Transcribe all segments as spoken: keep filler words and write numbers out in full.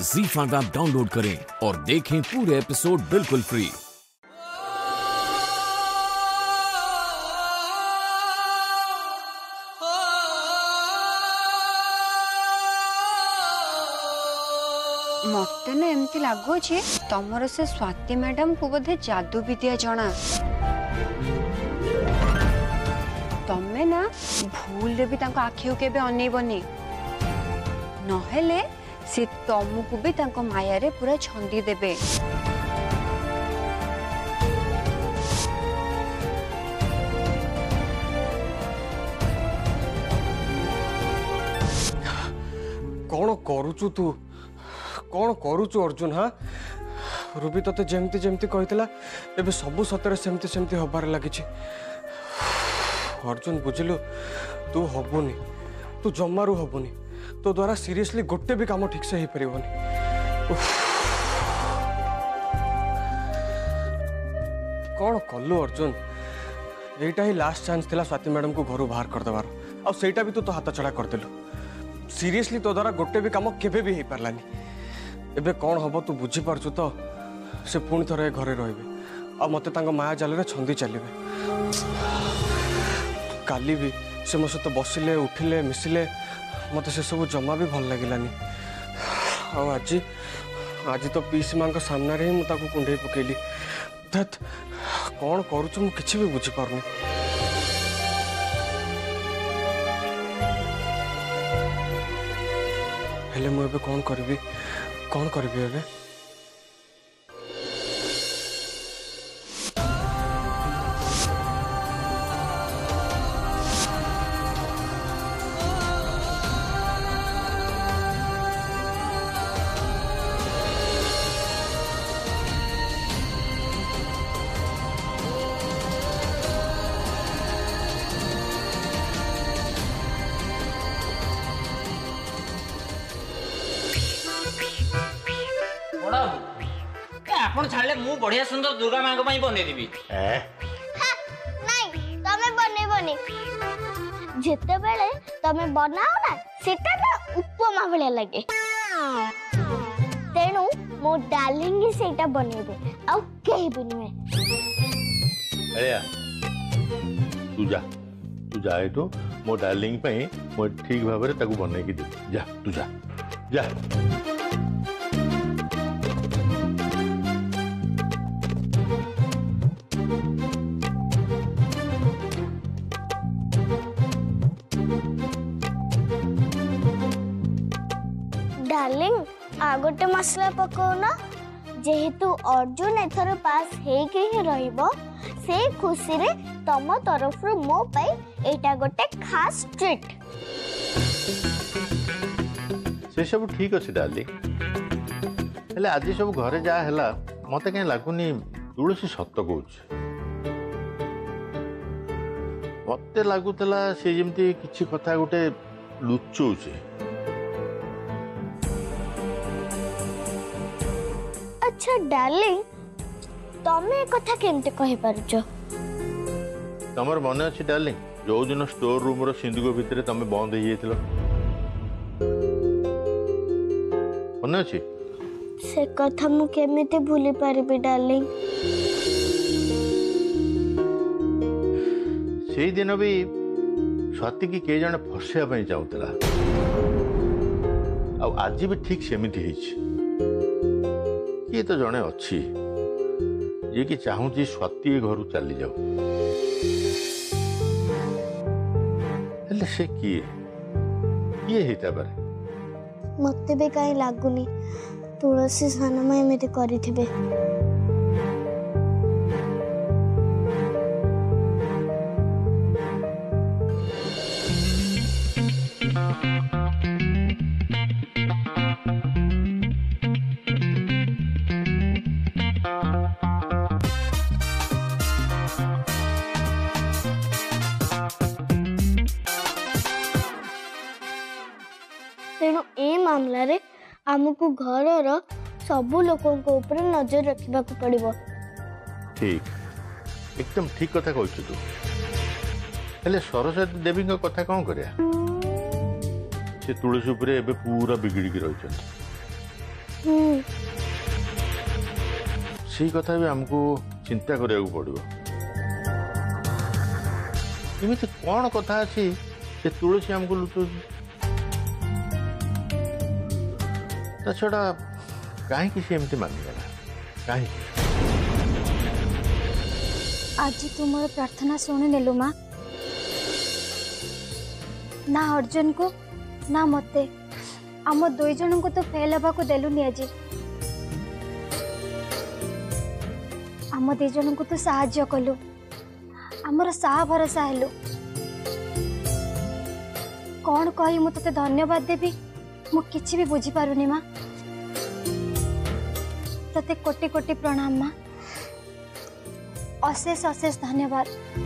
ज़ी five app download करें और देखें पूरे एपिसोड बिल्कुल फ्री। मत ना एमती लगुच तमर से स्वाति मैडम को बोधे जादू विद्या जना। तमें ना भूल भी आखि के अनेबनी नहेले से तुमको भी माया रे पूरा छंदी देबे। कौन करुचु तू कौन करुचु अर्जुन? हाँ रूबी ते जमती जमती कहला एबे सबू सतरे सेमती सेमती हबार लगी। अर्जुन बुझिलु तू हबुनी, तू जमारू हबुनी, तो द्वारा सीरियसली गोटे भी काम ठीक से ही परिवनी। कौन कलु अर्जुन? यहीटा ही लास्ट चांस थिला स्वाति मैडम को घर बाहर कर देवार, आ सेटा भी तू तो हाथ चढ़ा कर देलु। सीरियसली तो द्वारा गोटे भी काम केबे भी ही पारलानी। एबे कौन हबो तू बुझी पारछु तो? से पुणी थरे घरे रहिबे आ मते तांको माया जाल रे छंदी चलिबे। काली भी से मो सहित बसिले उठिले मिसिले मत से सब जमा भी भल लगिलानी। आज आज तो पीसी मां सामने ही मुझे कुंडे पकेली। धत कौन करुछु मु किछि भी बुझी पारुनी। हेले मु एबे कौन करबी कौन करबी एबे? आपण छाड़ले मु बढ़िया सुंदर दुर्गा मां को बने देबी। ए नहीं तमे बने बने जेते बेले तमे बनाओ ना सेटा ना उपमा भले लगे। तेनु मो डार्लिंग ही सेटा बनेबे आ केही बनिवे। अरे तू जा तू जाए तो मो डार्लिंग पे मो ठीक भाव रे ताकू बने की दे। जा तू जा जा। डार्लिंग आ गोटे मसला पकाउना जेहेतु अर्जुन एथर पास हेके ही रहिबो से खुशी रे तम तरफ रु मो पाई एटा गोटे खास ट्रीट। से सब ठीक अछि डार्लिंग, हेले आज सब घरे जा हैला मते कहीं लागुनी तुलसी सत्य कहूछ। मते लागुतला से जेमती किछि कथा गोटे लुचौछे। अच्छा डार्लिंग तमे कथा केमते कहि परछ? तमर मन अछि डार्लिंग जो दिन स्टोर रूम रो सिंदूक भितरे तमे बंद हो जाइतिलो मन अछि? से कथा मु केमिते भूली पारिबे डार्लिंग? सेही दिन भी स्वाति की के जने फसिया पई चाहूतला आ आज भी ठीक सेमिति हिच। ये तो जने अच्छी ये कि चाहूची स्वाति घर चली जाऊ हेले से किए किए हेता बारे मते भी काई लागुनी तुलसी सानमा एमिति करिथिबे। तेणु ए मामला रे आमको घर सबू लोकों को ऊपर नजर रखा पड़ो। ठीक एकदम ठीक कथा कहू तू। हेले सरस्वती देवी कथा कौन करिया? से तुलसी उपरे एबे पूरा बिगड़ी रही सी कथा भी हमको चिंता करिया पड़ो। एमती कौन कथा अच्छी जे तुलसी हमको लुचु ता छड़ा कहीं सी एमती मानिगला कहीं आज तू मोर प्रार्थना शुणी नेलु माँ ना अर्जुन को ना मते आम दुई जन को तो फेल हवा को देलुनी आज आम दी जन को तो साहाय्य कलु आमर साहा भरोसा हेलु कौन कही मु ते धन्यवाद देवी मु किछि भी बुझी पारुनी माँ तते कोटि कोटि प्रणाम माँ अशेष अशेष धन्यवाद।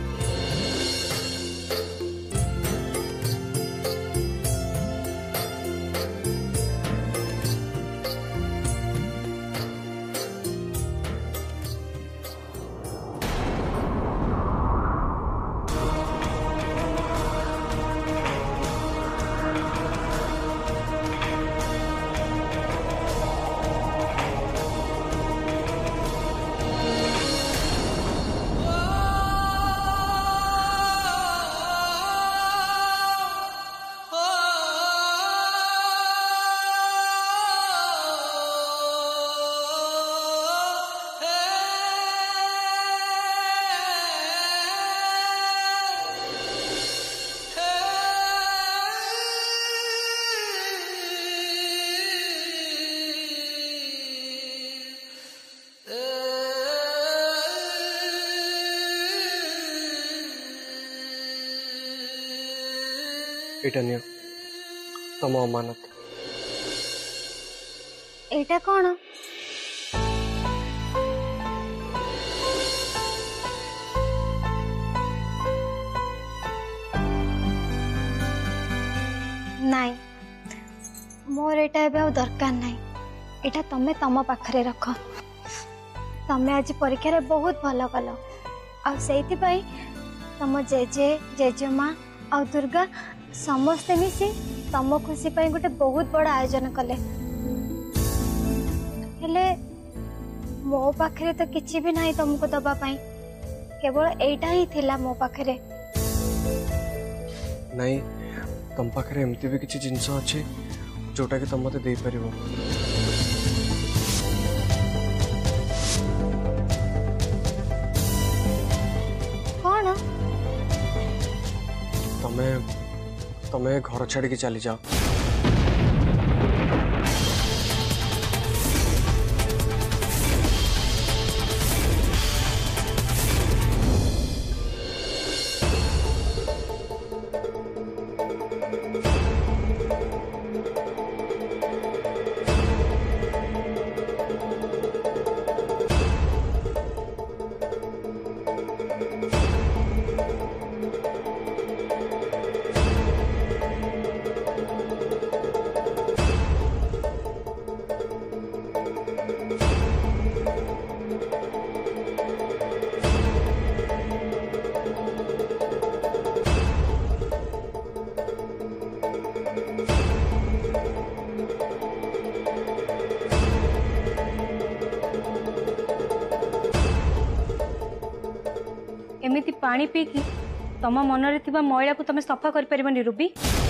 एटा नियो तम अमानत एटा कौन नाई मोर एटा एबे आ दरकार नाई एटा तमे तम पाखरे रख तमे आज परीक्षा रे बहुत भलो कलो आ सेति पई तम जेजे जेजेमा आ दुर्गा समस्ते मिसी तम खुशी पाई गोटे बहुत बड़ा आयोजन कले हेले मो पाखरे तो किछि भी नहीं तुमको दबा पाई केवल एटा ही थिला मो पाखरे नहीं तुम पाखरे एमती भी किछि जिंस अछि जोटा कि तुम मते दे परिबो कौन तमे तमे घर छाड़ी के चली जाओ एमिति पानी पी कि तम मनरे थिबा मैला को तमे सफा कर परिबनी रूबी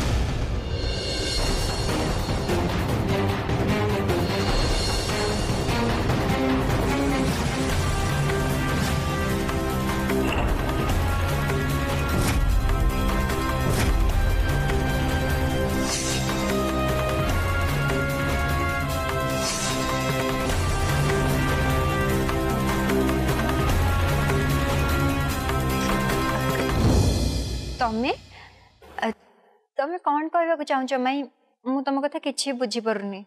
तमे तमे कौन कहबा चाहूच माई मु तुम कथा किछि बुझी परुनी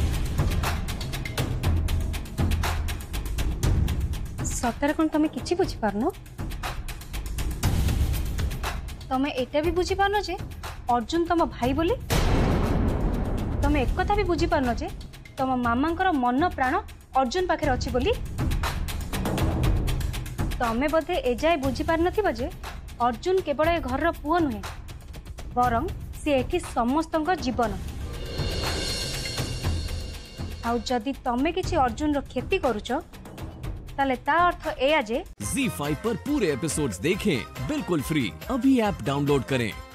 सतरे कोन तमे किछि बुझी पारनो तमे एटा भी बुझी पारनो जे अर्जुन तम भाई बोली तमे एक कथा भी बुझी पारनो जे तम मामांकर मन प्राण अर्जुन पाखे अछि बोली तमे बोधे एजाए बुझी पार नथिबो जे अर्जुन केवल ए घर पुओ नुहे बरं सी एठी समस्त जीवन आउ जदि तमे किछि अर्जुन रो खेती करूछ ताले ता अर्थ एया जे ज़ी फाइव पर पूरे एपिसोड्स देखें बिल्कुल फ्री। अभी ऐप डाउनलोड करें।